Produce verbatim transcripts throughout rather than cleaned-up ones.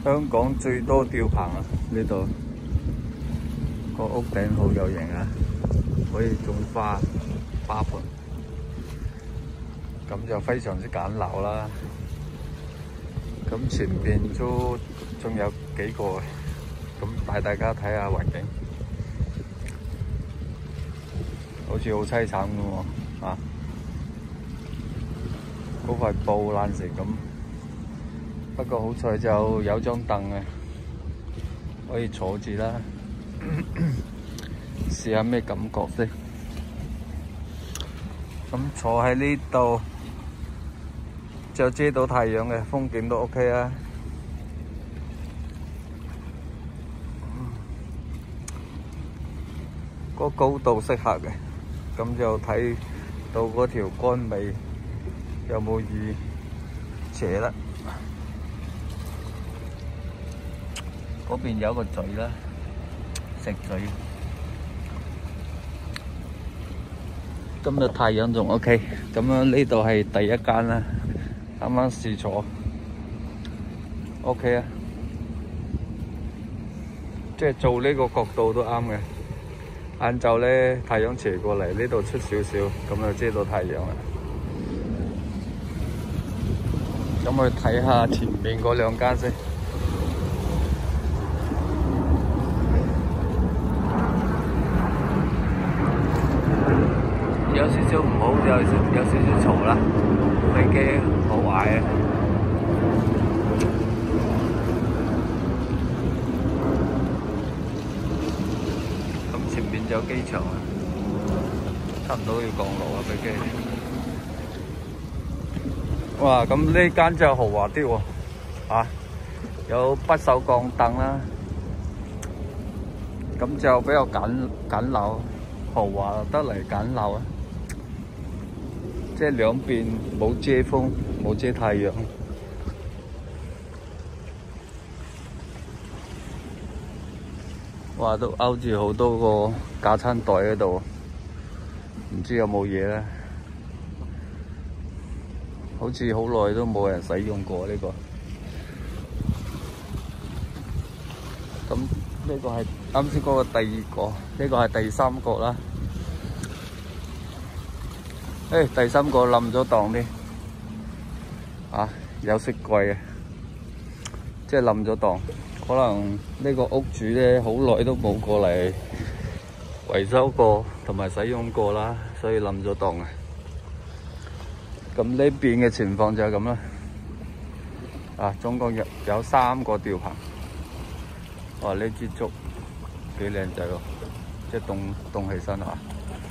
香港最多吊棚啊！呢度個屋頂好有型啊，可以種花花盆，咁就非常之簡陋啦。咁前邊都仲有幾個嘅，咁帶大家睇下環境，好似好凄慘咁喎啊！嗰塊布爛成咁。 不過好彩就有張凳嘅，可以坐住啦，試下咩感覺先。咁坐喺呢度就遮到太陽嘅，風景都 OK 啊。個高度適合嘅，咁就睇到嗰條杆尾有冇雨斜啦。 嗰邊有個嘴啦，食嘴。今日太陽仲 OK， 咁樣呢度係第一間啦，啱啱試坐 OK 啊，即係做呢個角度都啱嘅。晏晝咧太陽斜過嚟，呢度出少少，咁就遮到太陽啦。咁去睇下前面嗰兩間先。 有少少唔好，有有少少嘈啦，飛機好壞啊！咁前面就有機場啊，差唔多要降落啊飛機。哇！咁呢間就豪華啲喎，啊，有不鏽鋼凳啦，咁就比較簡簡陋，豪華得嚟簡陋啊！ 即係兩邊冇遮風，冇遮太陽。哇！都勾住好多個架撐袋喺度，唔知有冇嘢咧？好似好耐都冇人使用過呢個。咁呢個係啱先嗰個第二個，呢個係第三個啦。 誒、哎，第三個冧咗檔啲，啊，有色櫃嘅，即係冧咗檔。可能呢個屋主咧好耐都冇過嚟維修過同埋使用過啦，所以冧咗檔啊。咁呢邊嘅情況就係咁啦。啊，總共有有三個吊棚。哇，呢支竹幾靚仔喎，即係凍凍起身啊！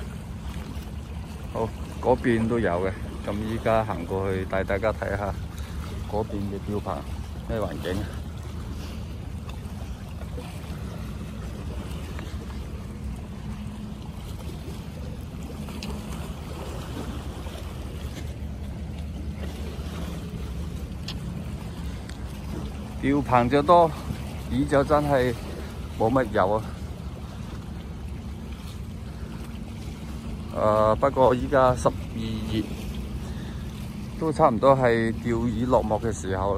好。 嗰邊都有嘅，咁依家行過去帶大家睇下嗰邊嘅吊棚咩環境。吊棚就多，椅就真係冇乜有啊。 誒、呃，不過依家十二月都差唔多係釣魚落幕嘅時候啦。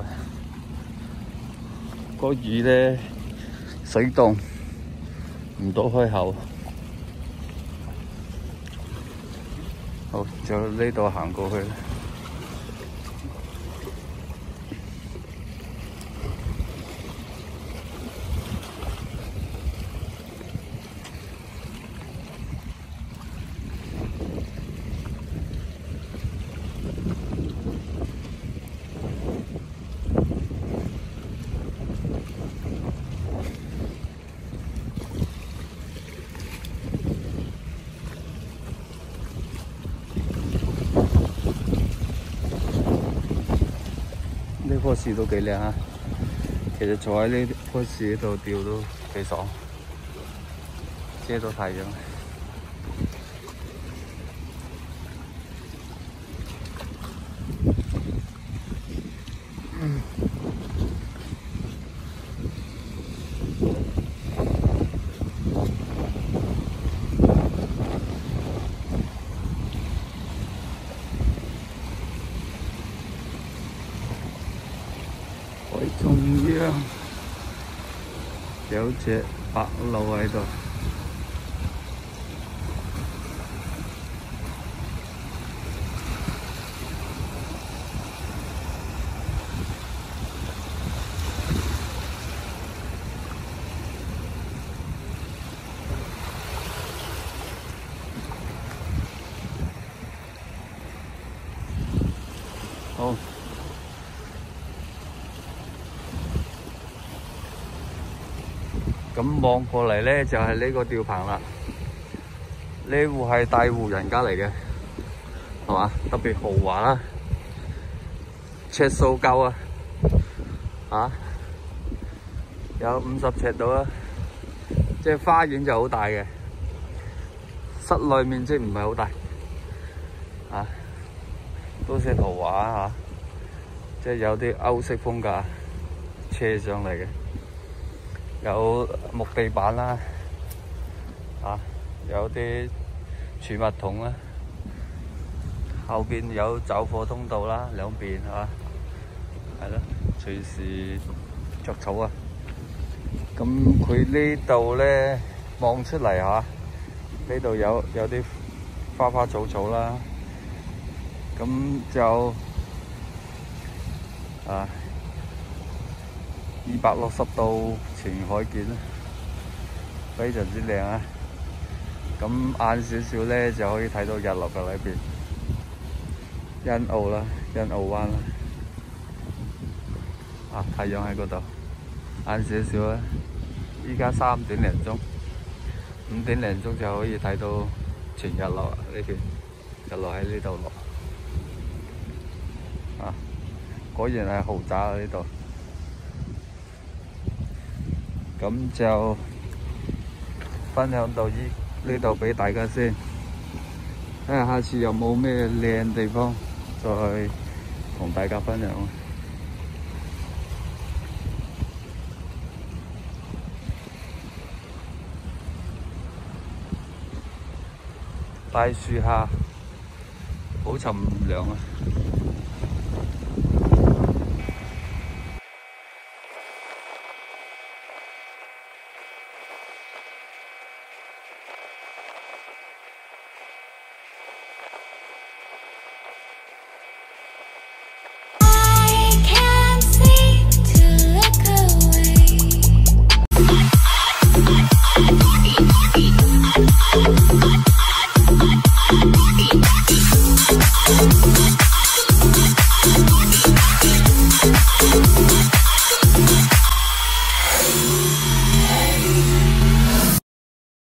個魚咧水凍唔到開口。好，就呢度行過去。呢棵樹都幾靚啊！其實坐喺呢棵樹度釣都幾爽，遮到太陽。嗯。海中央。 有隻白鷺喺度。好，咁望過嚟咧就係呢個吊棚啦。呢戶係大戶人家嚟嘅，係嘛？特別豪華啦，尺數夠啊，啊，有五十尺度啦。即係花園就好大嘅，室內面積唔係好大，啊。都算豪華啊！即係有啲歐式風格車上嚟嘅，有木地板啦，啊，有啲儲物桶啦，後邊有走火通道啦，兩邊啊，係咯，隨時著草啊！咁佢呢度咧望出嚟嚇，呢度有有啲花花草草啦。咁就啊，二百六十度全海景啦，非常之靚啊！咁晏少少咧就可以睇到日落嘅裏邊，欣澳啦，欣澳灣啦，啊太陽喺嗰度，晏少少啦，依家三點零鐘，五點零鐘就可以睇到全日落呢邊，日落喺呢度落。啊，果然係豪宅啊！呢度，咁就分享到依呢度俾大家先。睇下下次有冇咩靚地方再同大家分享。大樹下好沉涼啊！